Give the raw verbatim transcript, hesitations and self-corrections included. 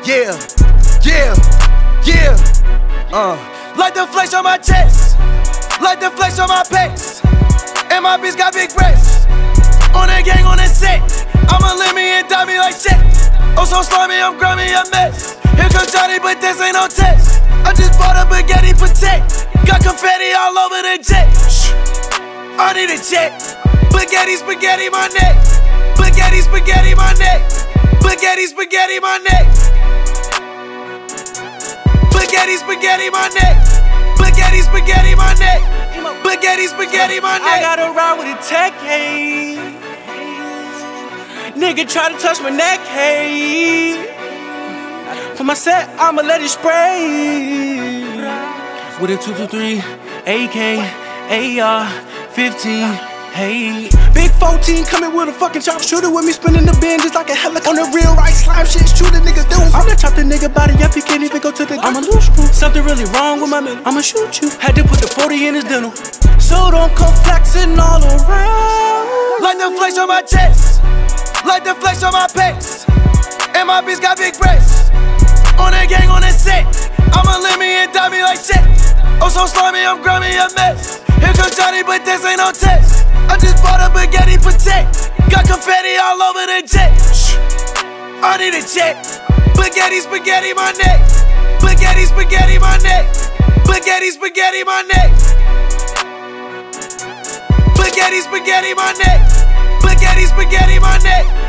Yeah, yeah, yeah. Uh, like the flesh on my chest, like the flesh on my pecs. And my bitch got big breasts. On the gang, on the set. I'ma let me and die me like shit. Oh, so slimy, I'm grimy, a mess. Here comes Johnny, but this ain't no test. I just bought a Bugatti Protect. Got confetti all over the jet. Shh, I need a jet. Bugatti, spaghetti, my neck. Bugatti, spaghetti, my neck. Bugatti, spaghetti, my neck. Bugatti, spaghetti, my neck. Bugatti, spaghetti, my neck. Bugatti, spaghetti, my neck. I gotta ride with a tech, hey. Nigga try to touch my neck, hey. For my set, I'ma let it spray. With a two two three, A K, A R, fifteen, hey. Big fourteen coming with a fucking chop shooter with me spinning the bin just like a helicopter. On the real right slime shit, shoot the niggas do. I'ma chop the nigga body up, he can't even go to the. I'ma lose screw. Something really wrong with my man. I'ma shoot you. Had to put the forty in his dental. So don't come flexing all around. Like the flesh on my chest, like the flesh on my pecs. And my bitch got big breasts. On the gang, on the set. I'ma let me and die me like shit. Oh, so slimy, I'm grimy, a mess. Here comes Johnny, but this ain't no test. I just bought a Bugatti Protect. Got confetti all over the jet. Shh, I need a jet. Bugatti, spaghetti, my neck. Bugatti, spaghetti, my neck. Bugatti, spaghetti, my neck. Bugatti, spaghetti, my neck. Bugatti, spaghetti, my neck.